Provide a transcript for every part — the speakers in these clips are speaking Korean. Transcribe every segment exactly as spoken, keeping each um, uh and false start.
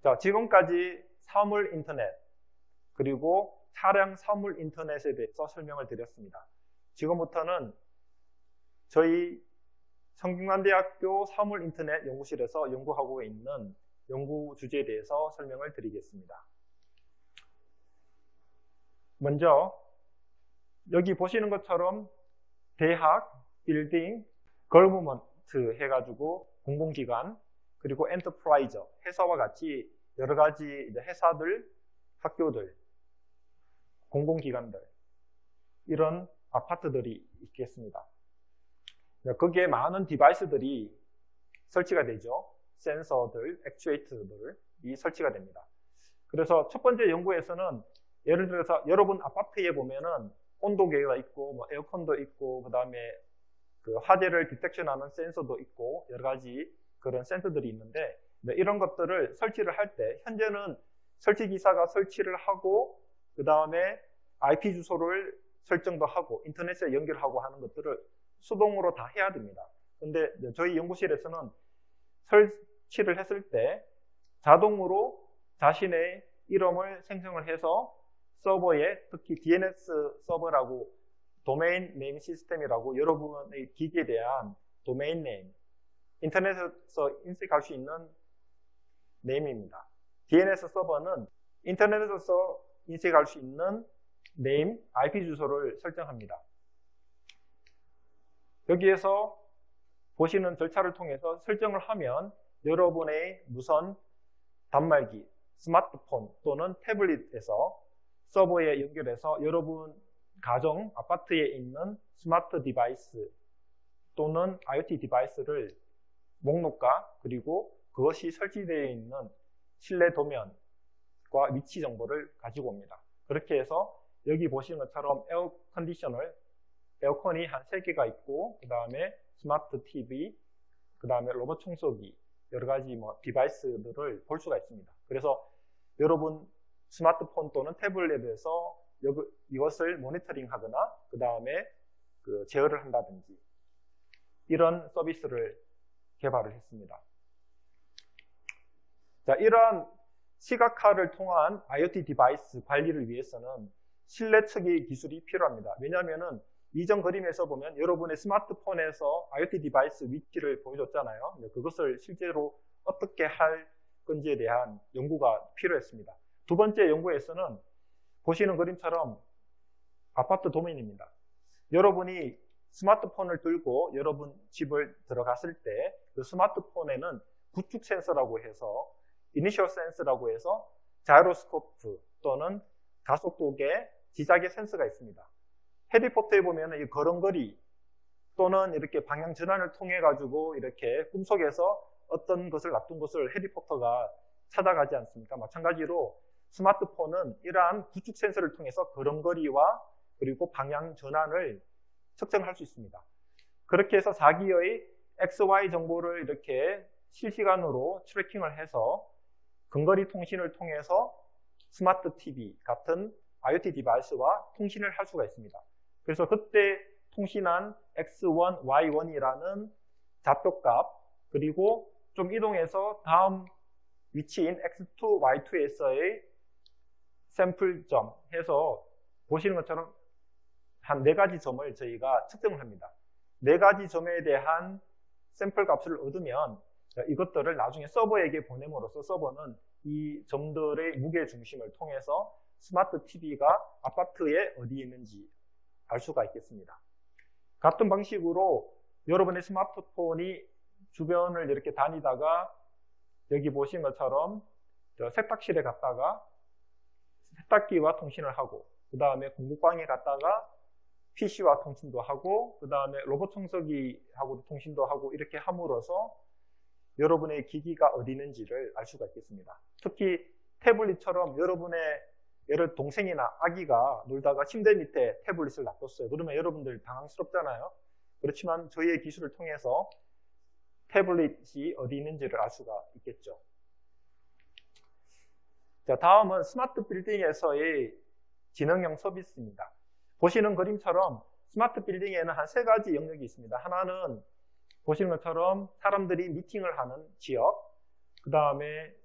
자, 지금까지 사물 인터넷 그리고 차량 사물 인터넷에 대해서 설명을 드렸습니다. 지금부터는 저희 성균관대학교 사물 인터넷 연구실에서 연구하고 있는 연구 주제에 대해서 설명을 드리겠습니다. 먼저 여기 보시는 것처럼 대학, 빌딩, 거버먼트 해가지고 공공기관, 그리고 엔터프라이즈, 회사와 같이 여러 가지 회사들, 학교들, 공공기관들, 이런 아파트들이 있겠습니다. 거기에 많은 디바이스들이 설치가 되죠. 센서들, 액추에이터들이 설치가 됩니다. 그래서 첫 번째 연구에서는 예를 들어서 여러분 아파트에 보면은 온도계가 있고, 뭐 에어컨도 있고, 그 다음에 그 화재를 디텍션하는 센서도 있고, 여러 가지 그런 센서들이 있는데, 이런 것들을 설치를 할 때, 현재는 설치기사가 설치를 하고, 그 다음에 아이피 주소를 설정도 하고, 인터넷에 연결하고 하는 것들을 수동으로 다 해야 됩니다. 근데 저희 연구실에서는 설치를 했을 때 자동으로 자신의 이름을 생성을 해서 서버에, 특히 디엔에스 서버라고 도메인 네임 시스템이라고 여러분의 기기에 대한 도메인 네임, 인터넷에서 인식할 수 있는 네임입니다. 디엔에스 서버는 인터넷에서 인식할 수 있는 네임, 아이피 주소를 설정합니다. 여기에서 보시는 절차를 통해서 설정을 하면 여러분의 무선 단말기, 스마트폰 또는 태블릿에서 서버에 연결해서 여러분 가정, 아파트에 있는 스마트 디바이스 또는 아이오티 디바이스를 목록과 그리고 그것이 설치되어 있는 실내 도면과 위치 정보를 가지고 옵니다. 그렇게 해서 여기 보시는 것처럼 에어 컨디셔널, 에어컨이 한 세 개가 있고, 그 다음에 스마트 티비, 그 다음에 로봇 청소기, 여러 가지 뭐 디바이스들을 볼 수가 있습니다. 그래서 여러분 스마트폰 또는 태블릿에서 이것을 모니터링 하거나, 그 다음에 그 제어를 한다든지, 이런 서비스를 개발을 했습니다. 자, 이러한 시각화를 통한 아이오티 디바이스 관리를 위해서는 실내 측의 기술이 필요합니다. 왜냐하면은 이전 그림에서 보면 여러분의 스마트폰에서 아이오티 디바이스 위치를 보여줬잖아요. 그것을 실제로 어떻게 할 건지에 대한 연구가 필요했습니다. 두 번째 연구에서는 보시는 그림처럼 아파트 도면입니다. 여러분이 스마트폰을 들고 여러분 집을 들어갔을 때 그 스마트폰에는 구축 센서라고 해서, 이니셜 센서라고 해서 자이로스코프 또는 가속도계, 지자계 센서가 있습니다. 해리포터에 보면 이 걸음걸이 또는 이렇게 방향 전환을 통해 가지고 이렇게 꿈속에서 어떤 것을 놔둔 것을 해리포터가 찾아가지 않습니까? 마찬가지로 스마트폰은 이러한 구축 센서를 통해서 걸음걸이와 그리고 방향 전환을 측정할 수 있습니다. 그렇게 해서 자기의 엑스 와이 정보를 이렇게 실시간으로 트래킹을 해서 근거리 통신을 통해서 스마트 티비 같은 아이오티 디바이스와 통신을 할 수가 있습니다. 그래서 그때 통신한 엑스 원, 와이 원이라는 좌표값, 그리고 좀 이동해서 다음 위치인 엑스 투, 와이 투에서의 샘플점 해서 보시는 것처럼 한 네 가지 점을 저희가 측정을 합니다. 네 가지 점에 대한 샘플 값을 얻으면 이것들을 나중에 서버에게 보냄으로써 서버는 이 점들의 무게 중심을 통해서 스마트 티비가 아파트에 어디 있는지 알 수가 있겠습니다. 같은 방식으로 여러분의 스마트폰이 주변을 이렇게 다니다가 여기 보신 것처럼 세탁실에 갔다가 세탁기와 통신을 하고, 그 다음에 공부방에 갔다가 피시와 통신도 하고, 그 다음에 로봇 청소기하고도 통신도 하고, 이렇게 함으로써 여러분의 기기가 어디 있는지를 알 수가 있겠습니다. 특히 태블릿처럼 여러분의 예를 동생이나 아기가 놀다가 침대 밑에 태블릿을 놔뒀어요. 그러면 여러분들 당황스럽잖아요. 그렇지만 저희의 기술을 통해서 태블릿이 어디 있는지를 알 수가 있겠죠. 자, 다음은 스마트 빌딩에서의 지능형 서비스입니다. 보시는 그림처럼 스마트 빌딩에는 한 세 가지 영역이 있습니다. 하나는 보시는 것처럼 사람들이 미팅을 하는 지역, 그 다음에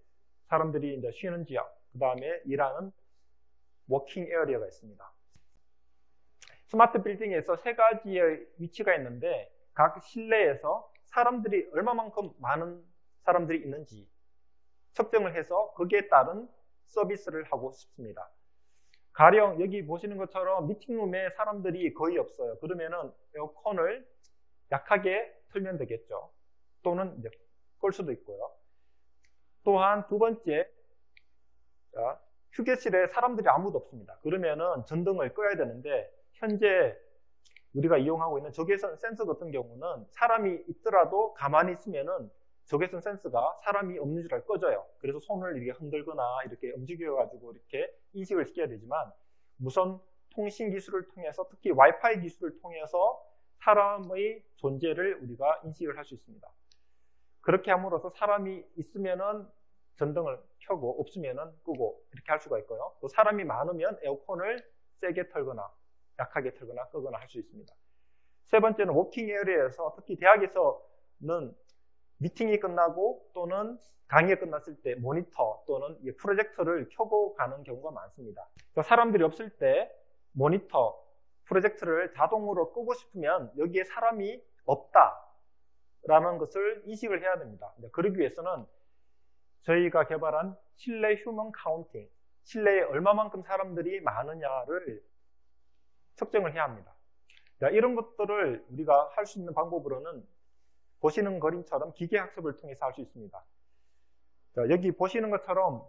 사람들이 이제 쉬는 지역, 그 다음에 일하는 워킹 에어리어가 있습니다. 스마트 빌딩에서 세 가지의 위치가 있는데 각 실내에서 사람들이 얼마만큼 많은 사람들이 있는지 측정을 해서 거기에 따른 서비스를 하고 싶습니다. 가령 여기 보시는 것처럼 미팅룸에 사람들이 거의 없어요. 그러면은 에어컨을 약하게 틀면 되겠죠. 또는 이제 끌 수도 있고요. 또한 두 번째, 자, 휴게실에 사람들이 아무도 없습니다. 그러면은 전등을 꺼야 되는데 현재 우리가 이용하고 있는 적외선 센서 같은 경우는 사람이 있더라도 가만히 있으면은 적외선 센서가 사람이 없는 줄 알고 꺼져요. 그래서 손을 이렇게 흔들거나 이렇게 움직여가지고 이렇게 인식을 시켜야 되지만 무선 통신 기술을 통해서 특히 와이파이 기술을 통해서 사람의 존재를 우리가 인식을 할 수 있습니다. 그렇게 함으로써 사람이 있으면은 전등을 켜고 없으면은 끄고 이렇게 할 수가 있고요. 또 사람이 많으면 에어컨을 세게 틀거나 약하게 틀거나 끄거나 할 수 있습니다. 세 번째는 워킹 에어리어에서 특히 대학에서는 미팅이 끝나고 또는 강의가 끝났을 때 모니터 또는 프로젝터를 켜고 가는 경우가 많습니다. 사람들이 없을 때 모니터, 프로젝터를 자동으로 끄고 싶으면 여기에 사람이 없다라는 것을 인식을 해야 됩니다. 그러기 위해서는 저희가 개발한 실내 휴먼 카운팅, 실내에 얼마만큼 사람들이 많으냐를 측정을 해야 합니다. 이런 것들을 우리가 할 수 있는 방법으로는 보시는 그림처럼 기계학습을 통해서 할 수 있습니다. 자, 여기 보시는 것처럼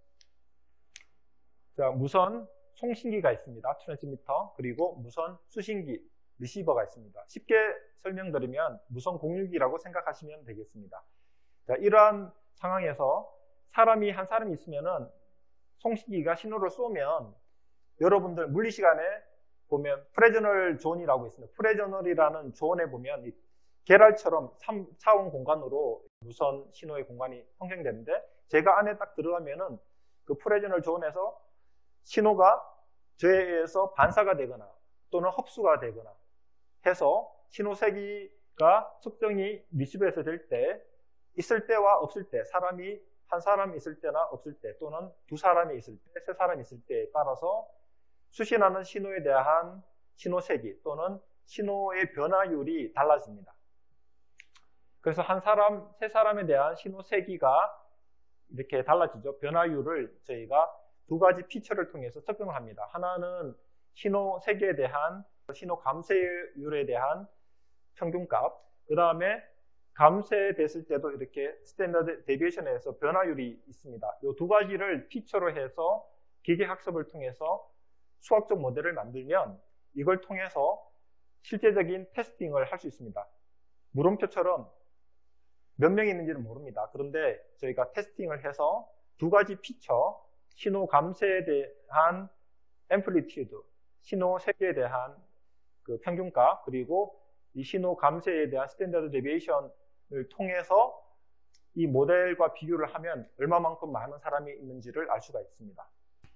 자, 무선 송신기가 있습니다. 트랜스미터, 그리고 무선 수신기, 리시버가 있습니다. 쉽게 설명드리면 무선 공유기라고 생각하시면 되겠습니다. 자, 이러한 상황에서 사람이 한 사람이 있으면은 송신기가 신호를 쏘면 여러분들 물리 시간에 보면 프레저널 존이라고 있습니다. 프레저널이라는 존에 보면 이 계랄처럼 삼 차원 공간으로 무선 신호의 공간이 형성되는데 제가 안에 딱 들어가면은 그 프레저널 존에서 신호가 저에 의해서 반사가 되거나 또는 흡수가 되거나 해서 신호 세기가 측정이 리시버에서 될 때 있을 때와 없을 때 사람이 한 사람이 있을 때나 없을 때 또는 두 사람이 있을 때, 세 사람이 있을 때에 따라서 수신하는 신호에 대한 신호 세기 또는 신호의 변화율이 달라집니다. 그래서 한 사람, 세 사람에 대한 신호 세기가 이렇게 달라지죠. 변화율을 저희가 두 가지 피처를 통해서 측정을 합니다. 하나는 신호 세기에 대한 신호 감쇄율에 대한 평균값, 그 다음에 감쇄됐을 때도 이렇게 스탠더드 데비에이션에서 변화율이 있습니다. 이 두 가지를 피처로 해서 기계학습을 통해서 수학적 모델을 만들면 이걸 통해서 실제적인 테스팅을 할 수 있습니다. 물음표처럼 몇 명이 있는지는 모릅니다. 그런데 저희가 테스팅을 해서 두 가지 피처, 신호 감쇄에 대한 앰플리튜드, 신호 세기에 대한 그 평균값, 그리고 이 신호 감쇄에 대한 스탠더드 데비에이션을 통해서 이 모델과 비교를 하면 얼마만큼 많은 사람이 있는지를 알 수가 있습니다.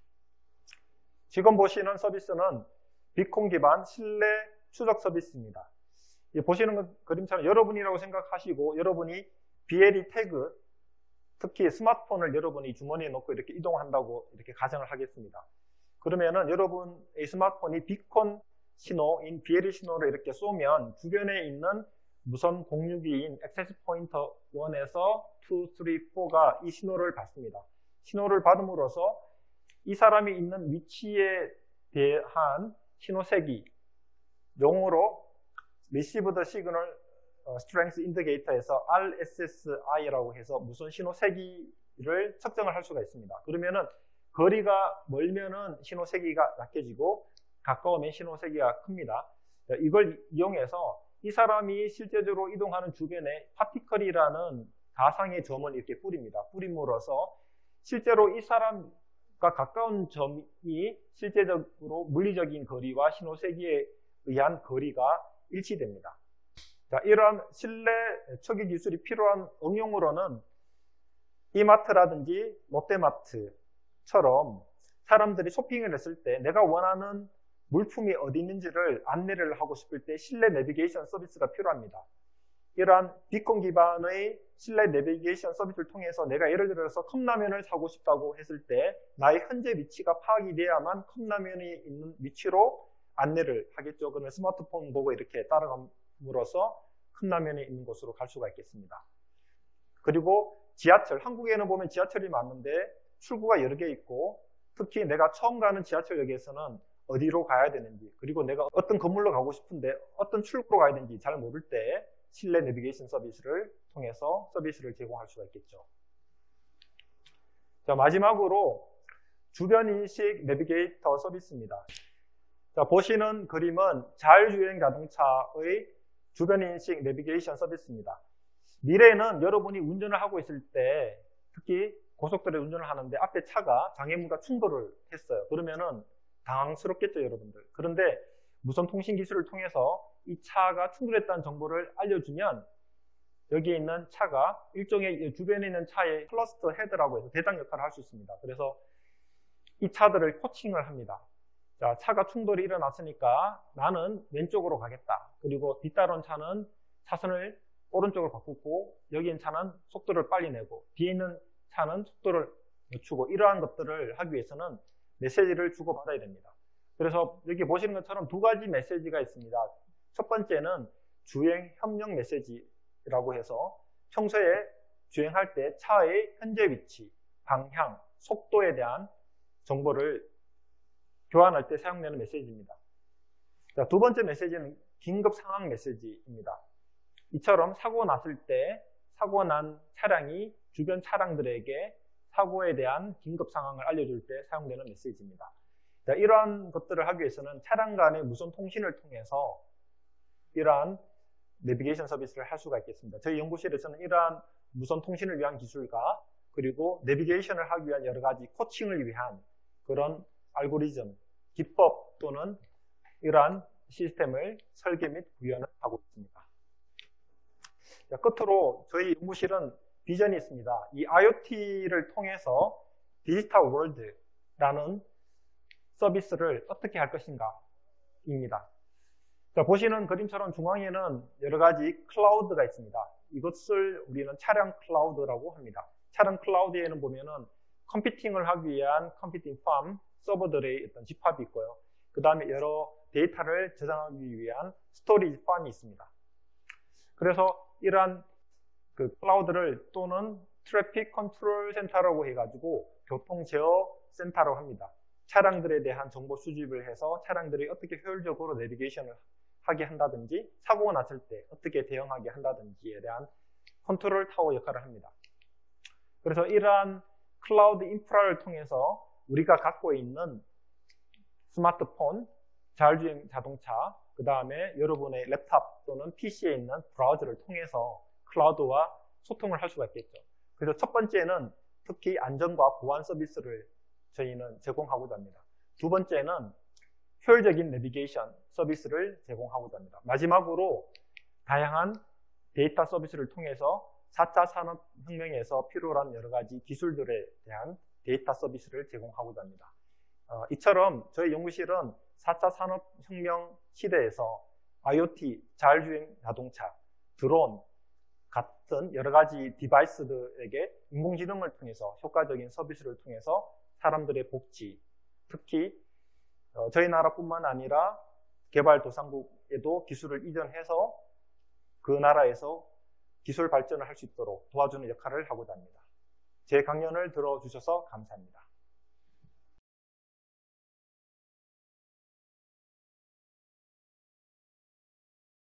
지금 보시는 서비스는 비콘 기반 실내 추적 서비스입니다. 보시는 그림처럼 여러분이라고 생각하시고 여러분이 비엘이 태그, 특히 스마트폰을 여러분이 주머니에 넣고 이렇게 이동한다고 이렇게 가정을 하겠습니다. 그러면은 여러분의 스마트폰이 비콘 신호인 비엘이 신호를 이렇게 쏘면 주변에 있는 무선 공유기인 액세스 포인터 일에서 이, 삼, 사가 이 신호를 받습니다. 신호를 받음으로써 이 사람이 있는 위치에 대한 신호 세기, 용어로 Received Signal Strength Indicator에서 알 에스 에스 아이라고 해서 무선 신호 세기를 측정을 할 수가 있습니다. 그러면은 거리가 멀면은 신호 세기가 약해지고 가까우면 신호 세기가 큽니다. 이걸 이용해서 이 사람이 실제적으로 이동하는 주변에 파티클이라는 가상의 점을 이렇게 뿌립니다. 뿌림으로써 실제로 이 사람과 가까운 점이 실제적으로 물리적인 거리와 신호 세기에 의한 거리가 일치됩니다. 자, 이러한 실내 초기 기술이 필요한 응용으로는 이마트라든지 롯데마트처럼 사람들이 쇼핑을 했을 때 내가 원하는 물품이 어디 있는지를 안내를 하고 싶을 때 실내 내비게이션 서비스가 필요합니다. 이러한 비콘 기반의 실내 내비게이션 서비스를 통해서 내가 예를 들어서 컵라면을 사고 싶다고 했을 때 나의 현재 위치가 파악이 돼야만 컵라면이 있는 위치로 안내를 하겠죠. 그러면 스마트폰 보고 이렇게 따라감으로써 컵라면이 있는 곳으로 갈 수가 있겠습니다. 그리고 지하철, 한국에는 보면 지하철이 많은데 출구가 여러 개 있고 특히 내가 처음 가는 지하철역에서는 어디로 가야 되는지, 그리고 내가 어떤 건물로 가고 싶은데 어떤 출구로 가야 되는지 잘 모를 때 실내 내비게이션 서비스를 통해서 서비스를 제공할 수가 있겠죠. 자, 마지막으로 주변인식 내비게이터 서비스입니다. 자, 보시는 그림은 자율주행 자동차의 주변인식 내비게이션 서비스입니다. 미래에는 여러분이 운전을 하고 있을 때, 특히 고속도로에 운전을 하는데 앞에 차가 장애물과 충돌을 했어요. 그러면은 당황스럽겠죠, 여러분들. 그런데 무선 통신 기술을 통해서 이 차가 충돌했다는 정보를 알려주면 여기에 있는 차가 일종의 주변에 있는 차의 클러스터 헤드라고 해서 대장 역할을 할 수 있습니다. 그래서 이 차들을 코칭을 합니다. 자, 차가 충돌이 일어났으니까 나는 왼쪽으로 가겠다. 그리고 뒤따른 차는 차선을 오른쪽으로 바꾸고 여기 있는 차는 속도를 빨리 내고 뒤에 있는 차는 속도를 늦추고 이러한 것들을 하기 위해서는 메시지를 주고받아야 됩니다. 그래서 여기 보시는 것처럼 두 가지 메시지가 있습니다. 첫 번째는 주행 협력 메시지라고 해서 평소에 주행할 때 차의 현재 위치, 방향, 속도에 대한 정보를 교환할 때 사용되는 메시지입니다. 자, 두 번째 메시지는 긴급 상황 메시지입니다. 이처럼 사고 났을 때 사고 난 차량이 주변 차량들에게 사고에 대한 긴급 상황을 알려줄 때 사용되는 메시지입니다. 자, 이러한 것들을 하기 위해서는 차량 간의 무선 통신을 통해서 이러한 내비게이션 서비스를 할 수가 있겠습니다. 저희 연구실에서는 이러한 무선 통신을 위한 기술과 그리고 내비게이션을 하기 위한 여러 가지 코칭을 위한 그런 알고리즘, 기법 또는 이러한 시스템을 설계 및 구현을 하고 있습니다. 자, 끝으로 저희 연구실은 비전이 있습니다. 이 아이오티를 통해서 디지털 월드라는 서비스를 어떻게 할 것인가 입니다. 자, 보시는 그림처럼 중앙에는 여러 가지 클라우드가 있습니다. 이것을 우리는 차량 클라우드라고 합니다. 차량 클라우드에는 보면은 컴퓨팅을 하기 위한 컴퓨팅 팜, 서버들의 어떤 집합이 있고요. 그 다음에 여러 데이터를 저장하기 위한 스토리지 팜이 있습니다. 그래서 이러한 그 클라우드를 또는 트래픽 컨트롤 센터라고 해가지고 교통 제어 센터라고 합니다. 차량들에 대한 정보 수집을 해서 차량들이 어떻게 효율적으로 내비게이션을 하게 한다든지 사고가 났을 때 어떻게 대응하게 한다든지에 대한 컨트롤 타워 역할을 합니다. 그래서 이러한 클라우드 인프라를 통해서 우리가 갖고 있는 스마트폰, 자율주행 자동차, 그 다음에 여러분의 랩탑 또는 피시에 있는 브라우저를 통해서 클라우드와 소통을 할 수가 있겠죠. 그래서 첫 번째는 특히 안전과 보안 서비스를 저희는 제공하고자 합니다. 두 번째는 효율적인 내비게이션 서비스를 제공하고자 합니다. 마지막으로 다양한 데이터 서비스를 통해서 사 차 산업혁명에서 필요한 여러 가지 기술들에 대한 데이터 서비스를 제공하고자 합니다. 어, 이처럼 저희 연구실은 사 차 산업혁명 시대에서 아이오티, 자율주행 자동차, 드론 같은 여러 가지 디바이스들에게 인공지능을 통해서 효과적인 서비스를 통해서 사람들의 복지, 특히 어, 저희 나라뿐만 아니라 개발도상국에도 기술을 이전해서 그 나라에서 기술 발전을 할 수 있도록 도와주는 역할을 하고자 합니다. 제 강연을 들어주셔서 감사합니다.